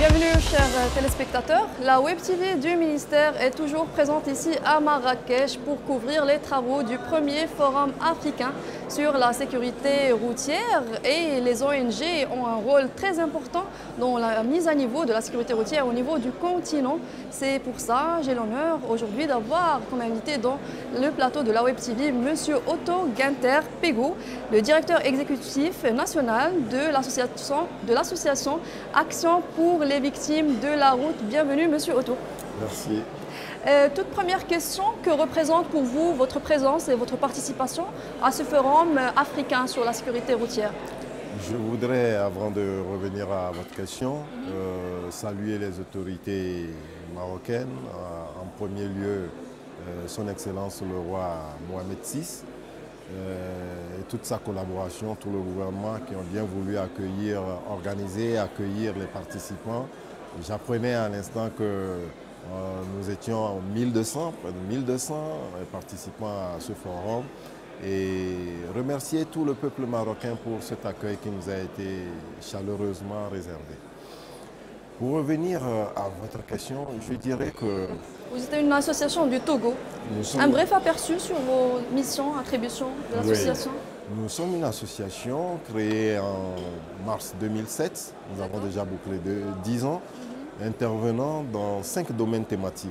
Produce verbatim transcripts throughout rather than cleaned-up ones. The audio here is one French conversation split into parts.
Bienvenue chers téléspectateurs. La Web T V du ministère est toujours présente ici à Marrakech pour couvrir les travaux du premier forum africain sur la sécurité routière, et les O N G ont un rôle très important dans la mise à niveau de la sécurité routière au niveau du continent. C'est pour ça j'ai l'honneur aujourd'hui d'avoir comme invité dans le plateau de la Web T V M. Otto Günther Pego, le directeur exécutif national de l'association de l'association Action pour les victimes de la route. Bienvenue Monsieur Otto. Merci. Euh, toute première question, que représente pour vous votre présence et votre participation à ce forum africain sur la sécurité routière? Je voudrais, avant de revenir à votre question, mm-hmm. euh, saluer les autorités marocaines, euh, en premier lieu euh, son Excellence le roi Mohamed six, euh, et toute sa collaboration, tout le gouvernement qui ont bien voulu accueillir, organiser, accueillir les participants. J'apprenais à l'instant que euh, nous étions mille deux cents, près de mille deux cents participants à ce forum, et remercier tout le peuple marocain pour cet accueil qui nous a été chaleureusement réservé. Pour revenir à votre question, je dirais que... Vous êtes une association du Togo. Sommes... Un bref aperçu sur vos missions, attributions de l'association. Oui. Nous sommes une association créée en mars deux mille sept. Nous avons déjà bouclé de dix ans, mm-hmm. intervenant dans cinq domaines thématiques.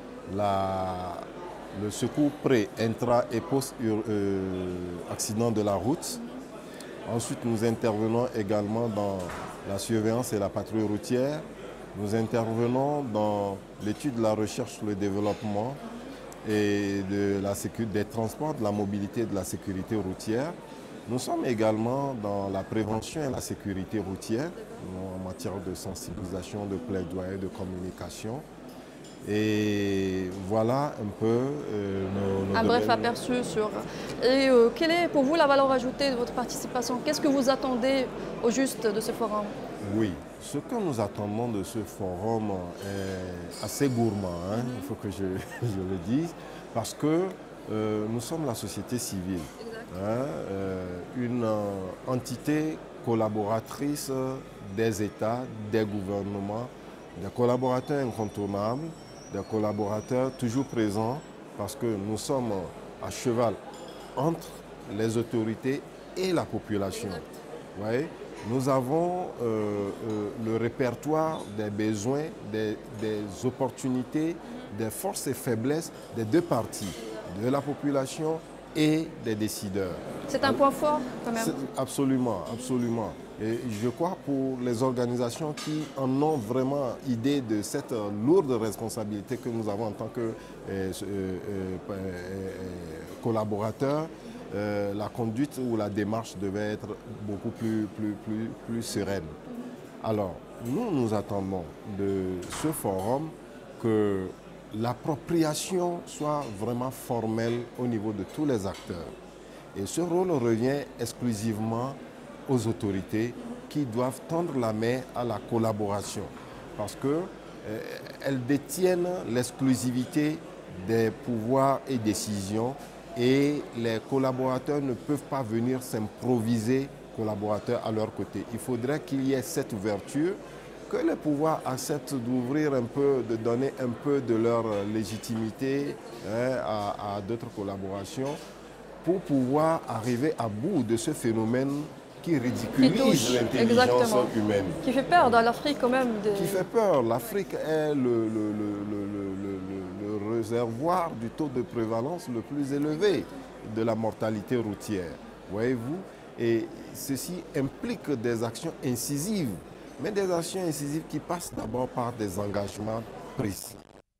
La, le secours pré, intra et post-accident euh, de la route. Mm-hmm. Ensuite, nous intervenons également dans la surveillance et la patrouille routière. Nous intervenons dans l'étude, la recherche, le développement et de la sécurité, des transports, de la mobilité et de la sécurité routière. Nous sommes également dans la prévention et la sécurité routière, en matière de sensibilisation, de plaidoyer, de communication. Et voilà un peu euh, nos, nos un bref domaines. Aperçu sur... Et euh, quelle est pour vous la valeur ajoutée de votre participation? Qu'est-ce que vous attendez au juste de ce forum? Oui, ce que nous attendons de ce forum est assez gourmand, hein, il faut que je, je le dise, parce que euh, nous sommes la société civile, hein, euh, une euh, entité collaboratrice des États, des gouvernements, des collaborateurs incontournables, des collaborateurs toujours présents, parce que nous sommes à cheval entre les autorités et la population. Vous voyez ? Nous avons euh, euh, le répertoire des besoins, des, des opportunités, des forces et faiblesses des deux parties, de la population et des décideurs. C'est un point fort quand même. Absolument, absolument. Et je crois pour les organisations qui en ont vraiment idée de cette lourde responsabilité que nous avons en tant que euh, euh, euh, collaborateurs, Euh, la conduite ou la démarche devait être beaucoup plus, plus, plus, plus sereine. Alors, nous, nous attendons de ce forum que l'appropriation soit vraiment formelle au niveau de tous les acteurs. Et ce rôle revient exclusivement aux autorités qui doivent tendre la main à la collaboration parce qu'elles euh, détiennent l'exclusivité des pouvoirs et décisions. Et les collaborateurs ne peuvent pas venir s'improviser collaborateurs à leur côté. Il faudrait qu'il y ait cette ouverture, que les pouvoirs acceptent d'ouvrir un peu, de donner un peu de leur légitimité hein, à, à d'autres collaborations pour pouvoir arriver à bout de ce phénomène qui ridiculise l'intelligence humaine. Qui fait peur dans l'Afrique quand même. Des... Qui fait peur. L'Afrique est le, le, le, le, le, le, le réservoir du taux de prévalence le plus élevé de la mortalité routière. Voyez-vous? Et ceci implique des actions incisives, mais des actions incisives qui passent d'abord par des engagements précis.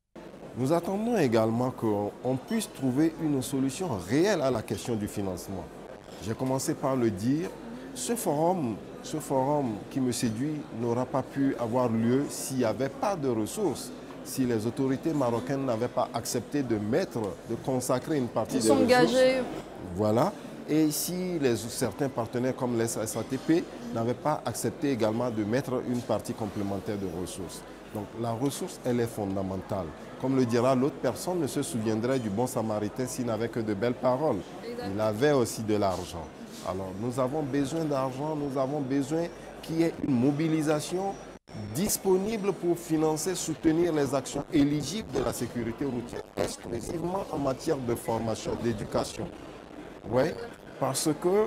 Nous attendons également qu'on puisse trouver une solution réelle à la question du financement. J'ai commencé par le dire. Ce forum, ce forum qui me séduit n'aura pas pu avoir lieu s'il n'y avait pas de ressources, si les autorités marocaines n'avaient pas accepté de mettre, de consacrer une partie des ressources. Voilà. Et si les, certains partenaires comme les S A T P n'avaient pas accepté également de mettre une partie complémentaire de ressources. Donc la ressource, elle est fondamentale. Comme le dira l'autre, personne ne se souviendrait du bon samaritain s'il n'avait que de belles paroles. Il avait aussi de l'argent. Alors nous avons besoin d'argent, nous avons besoin qu'il y ait une mobilisation disponible pour financer, soutenir les actions éligibles de la sécurité routière, exclusivement en matière de formation, d'éducation. Oui, parce que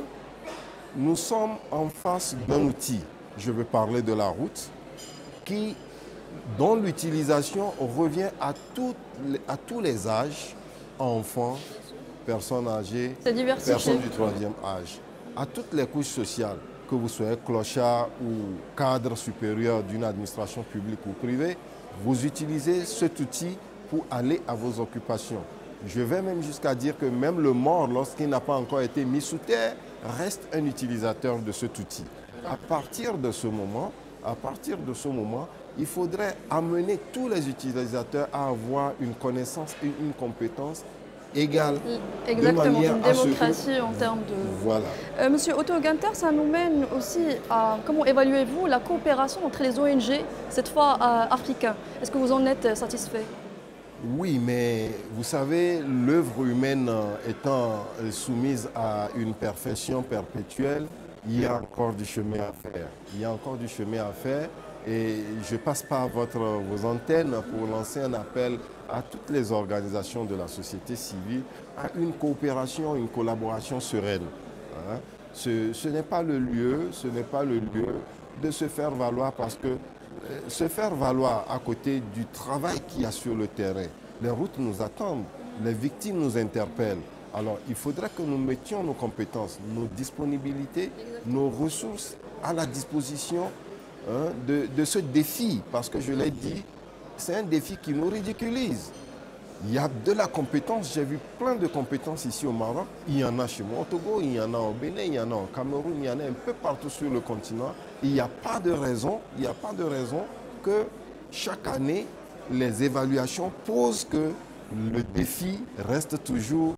nous sommes en face d'un outil, je veux parler de la route, qui, dont l'utilisation revient à, toutes les, à tous les âges, enfants, personnes âgées, personnes du troisième âge, à toutes les couches sociales, que vous soyez clochard ou cadre supérieur d'une administration publique ou privée, vous utilisez cet outil pour aller à vos occupations. Je vais même jusqu'à dire que même le mort, lorsqu'il n'a pas encore été mis sous terre, reste un utilisateur de cet outil. À partir de ce moment, à partir de ce moment, il faudrait amener tous les utilisateurs à avoir une connaissance et une compétence égale. Exactement, de une démocratie en termes de... Voilà. Euh, Monsieur Otto Günther, ça nous mène aussi à... Comment évaluez-vous la coopération entre les O N G, cette fois euh, africains? Est-ce que vous en êtes satisfait? Oui, mais vous savez, l'œuvre humaine étant soumise à une perfection perpétuelle, il y a encore du chemin à faire. Il y a encore du chemin à faire et je passe par votre, vos antennes pour lancer un appel à toutes les organisations de la société civile à une coopération, une collaboration sereine. Hein? Ce, ce n'est pas le lieu, ce n'est pas le lieu de se faire valoir parce que se faire valoir à côté du travail qu'il y a sur le terrain. Les routes nous attendent, les victimes nous interpellent. Alors, il faudrait que nous mettions nos compétences, nos disponibilités, nos ressources à la disposition hein, de, de ce défi. Parce que je l'ai dit, c'est un défi qui nous ridiculise. Il y a de la compétence, j'ai vu plein de compétences ici au Maroc. Il y en a chez moi au Togo, il y en a au Bénin, il y en a au Cameroun, il y en a un peu partout sur le continent. Il n'y a pas de raison, il n'y a pas de raison que chaque année, les évaluations posent que le défi reste toujours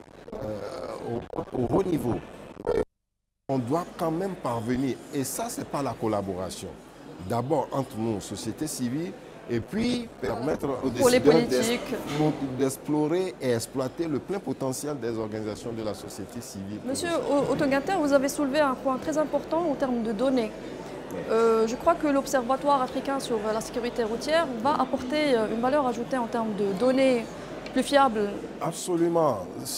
euh, au, au haut niveau. On doit quand même parvenir, et ça, ce n'est pas la collaboration. D'abord entre nous, société civile, et puis permettre aux décideurs d'explorer et exploiter le plein potentiel des organisations de la société civile. Monsieur Otto Günther, vous avez soulevé un point très important en termes de données. Euh, je crois que l'Observatoire africain sur la sécurité routière va apporter une valeur ajoutée en termes de données plus fiables. Absolument.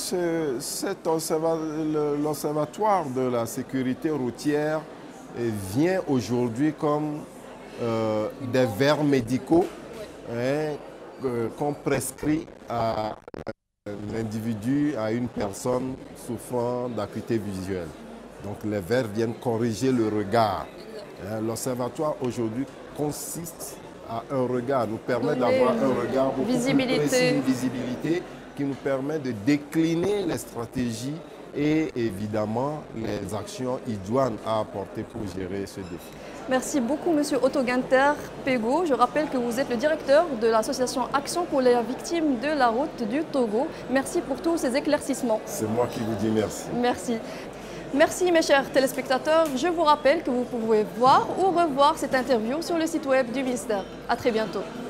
L'Observatoire de la sécurité routière vient aujourd'hui comme euh, des verres médicaux hein, euh, qu'on prescrit à l'individu, à une personne souffrant d'acuité visuelle. Donc les verres viennent corriger le regard. L'observatoire aujourd'hui consiste à un regard, nous permet d'avoir un regard beaucoup visibilité. plus précis, une visibilité qui nous permet de décliner les stratégies et évidemment les actions idoines à apporter pour gérer ce défi. Merci beaucoup Monsieur Otto Günther Pego. Je rappelle que vous êtes le directeur de l'association Action pour les victimes de la route du Togo. Merci pour tous ces éclaircissements. C'est moi qui vous dis merci. Merci. Merci mes chers téléspectateurs. Je vous rappelle que vous pouvez voir ou revoir cette interview sur le site web du ministère. À très bientôt.